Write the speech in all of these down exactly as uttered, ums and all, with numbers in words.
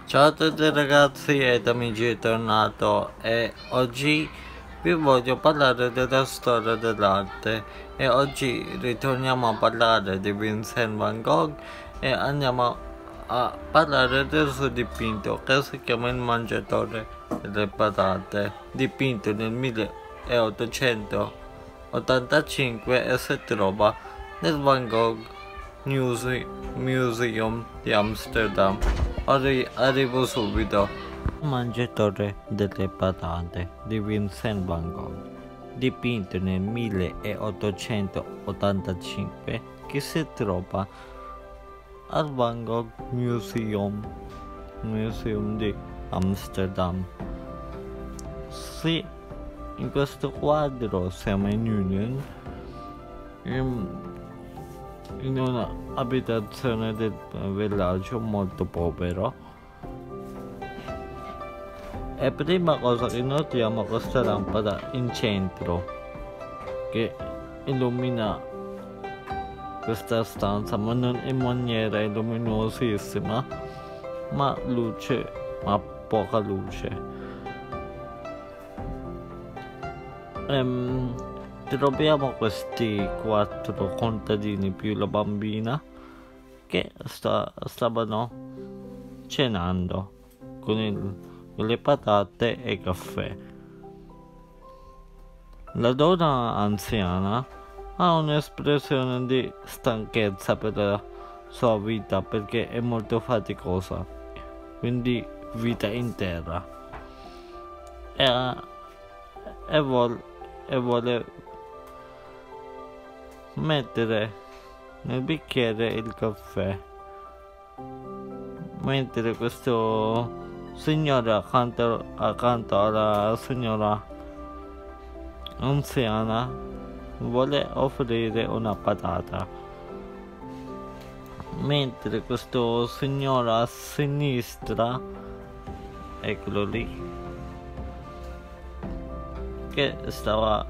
Ciao a tutti ragazzi ed amici, è tornato e oggi vi voglio parlare della storia dell'arte e oggi ritorniamo a parlare di Vincent van Gogh e andiamo a parlare del suo dipinto che si chiama Il mangiatore delle patate, dipinto nel milleottocentottantacinque e si trova nel Van Gogh Muse- Museum di Amsterdam. Arri- arrivo subito. Il mangiatore delle patate di Vincent van Gogh, dipinto nel milleottocentottantacinque, che si trova al Van Gogh Museum, Museum di Amsterdam. Sì, in questo quadro siamo in Union, in, in un'abitazione del villaggio molto povero. E prima cosa che notiamo questa lampada in centro che illumina questa stanza, ma non in maniera luminosissima, ma luce, ma poca luce. Ehm, troviamo questi quattro contadini più la bambina che sta, stavano cenando con, il, con le patate e caffè. La donna anziana ha un'espressione di stanchezza per la sua vita perché è molto faticosa, quindi vita in terra, e, e, vuol, e vuole mettere nel bicchiere il caffè, mentre questo signore accanto, accanto alla signora anziana vuole offrire una patata, mentre questo signore a sinistra, eccolo lì, che stava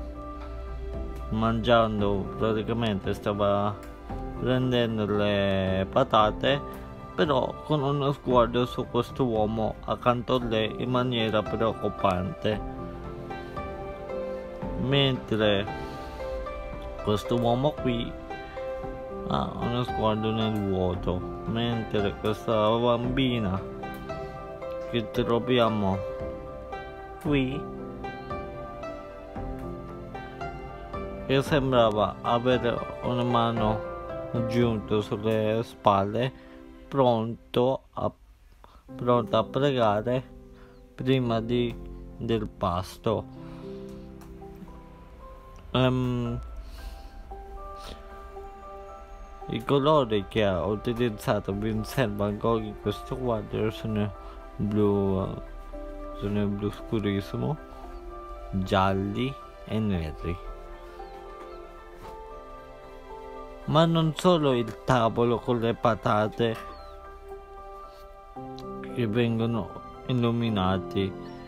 mangiando, praticamente stava prendendo le patate, però con uno sguardo su questo uomo accanto a lei in maniera preoccupante, mentre questo uomo qui ha uno sguardo nel vuoto, mentre questa bambina che troviamo qui, che sembrava avere una mano giunta sulle spalle, pronto a, pronto a pregare prima di, del pasto. Um, I colori che ha utilizzato Vincent van Gogh in questo quadro sono blu, sono blu scurissimo, gialli e neri. Ma non solo il tavolo con le patate che vengono illuminati,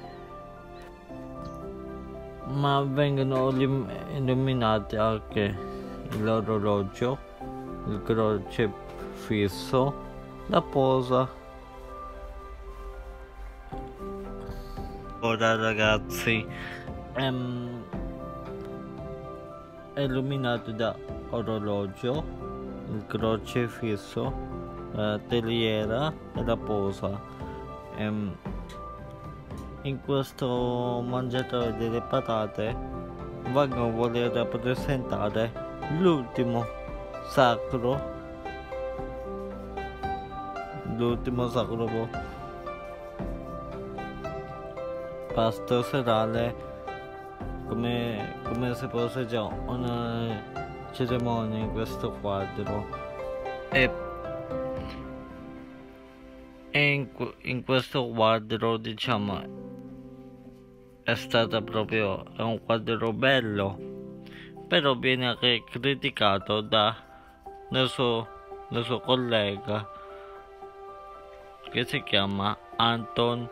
ma vengono illuminati anche l'orologio, il crocefisso, la posa. Ora ragazzi, ehm, è illuminato da orologio, il crocefisso, la teliera e la posa. Ehm, in questo mangiatore delle patate Van Gogh vuole rappresentare l'ultimo sacro, l'ultimo sacro pasto serale, come, come se fosse già una cerimonia in questo quadro. E, e in, in questo quadro, diciamo, è stato proprio è un quadro bello, però viene anche criticato da dal suo, dal suo collega che si chiama Anton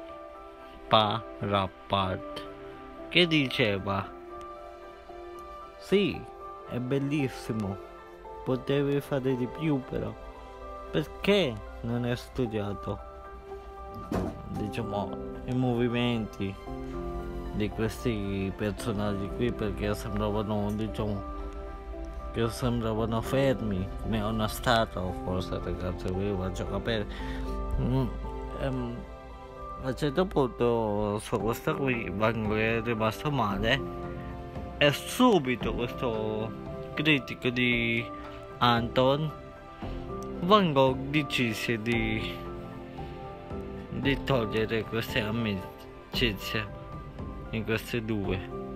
Parapat, che diceva: sì, è bellissimo, potevi fare di più, però perché non hai studiato? diciamo i movimenti di questi personaggi qui, perché sembravano, diciamo, che sembravano fermi come una statua, o forse, ragazzi, vi faccio capire. Mm, ehm, a un certo punto su questa qui Van Gogh è rimasto male e subito questo critico di Anton Van Gogh decise di, di togliere queste amicizie in queste due.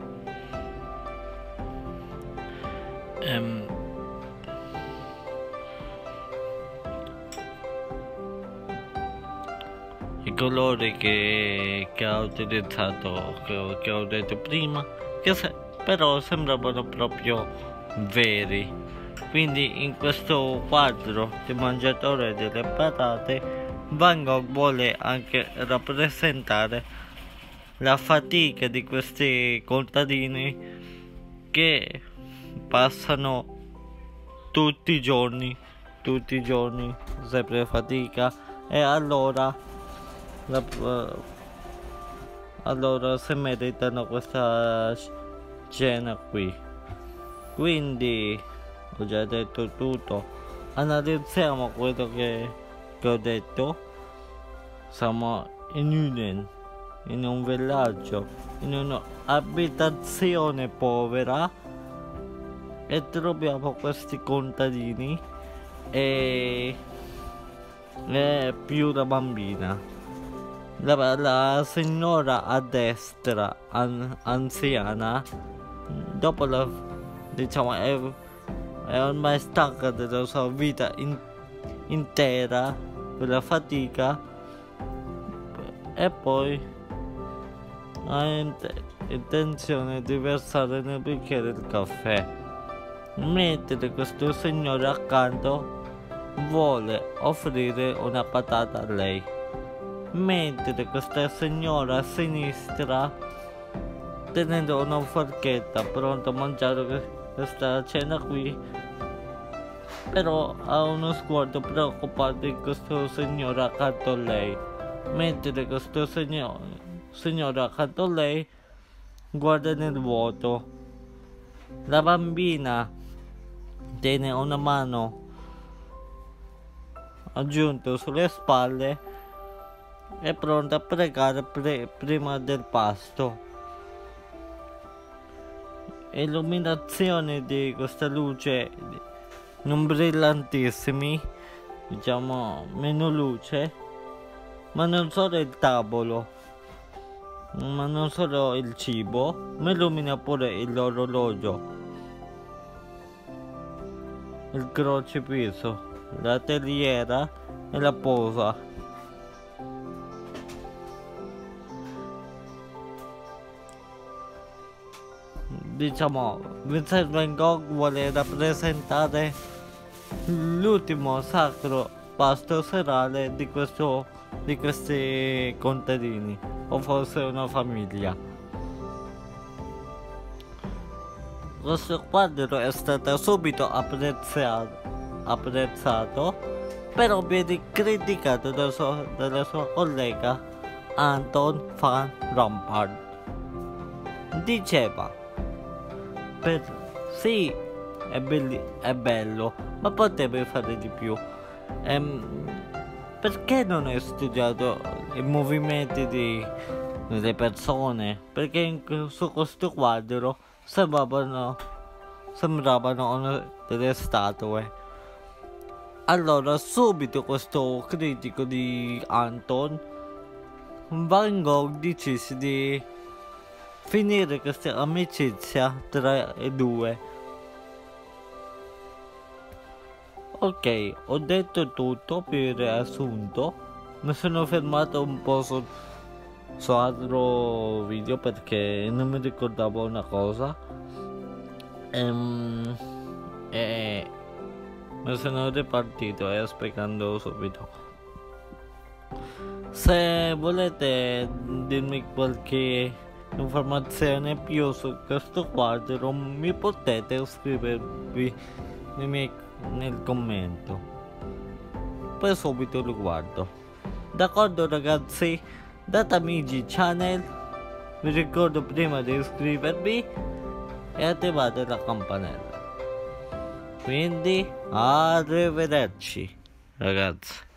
Ehm, I colori che, che ha utilizzato, che, che ho detto prima, che se, però sembravano proprio veri. Quindi in questo quadro Il mangiatore delle patate Van Gogh vuole anche rappresentare la fatica di questi contadini che passano tutti i giorni, tutti i giorni, sempre fatica, e allora La, uh, allora se meritano questa scena qui. Quindi ho già detto tutto, analizziamo quello che, che ho detto. Siamo in Uden, in un villaggio, in un'abitazione povera, e troviamo questi contadini e, e più la bambina. La, la signora a destra, an, anziana, dopo la, diciamo, è, è ormai stanca della sua vita in, intera per la fatica, e poi ha int intenzione di versare nel bicchiere il caffè, mentre questo signore accanto vuole offrire una patata a lei. Mentre questa signora a sinistra, tenendo una forchetta pronta a mangiare questa cena qui, però ha uno sguardo preoccupato di questo signore accanto a lei, mentre questo signore, signore accanto a lei guarda nel vuoto. La bambina tiene una mano aggiunta sulle spalle, è pronta a pregare pre prima del pasto. Illuminazione di questa luce non brillantissimi, diciamo meno luce, ma non solo il tavolo, ma non solo il cibo, ma illumina pure l'orologio, il crocifisso, la teiera e la posa. Diciamo, Vincent Van Gogh vuole rappresentare l'ultimo sacro pasto serale di questo, di questi contadini, o forse una famiglia. Questo quadro è stato subito apprezzato, apprezzato però viene criticato da sua, dalla sua collega Anton van Rompuy. Diceva: Per, sì, è, belli, è bello, ma potrebbe fare di più. Ehm, perché non hai studiato i movimenti di, delle persone? Perché in, su questo quadro sembravano, sembravano una, delle statue. Allora subito questo critico di Anton Van Gogh decise di finire questa amicizia tra i due. Ok, ho detto tutto per riassunto. Mi sono fermato un po' su, su altro video perché non mi ricordavo una cosa, ehm, e mi sono ripartito e spiegando subito. Se volete dirmi qualche informazione più su questo quadro, mi potete scrivervi nei miei, nel commento, poi subito lo guardo. D'accordo ragazzi? Datamigi Channel. Vi ricordo prima di iscrivervi e attivate la campanella. Quindi arrivederci ragazzi.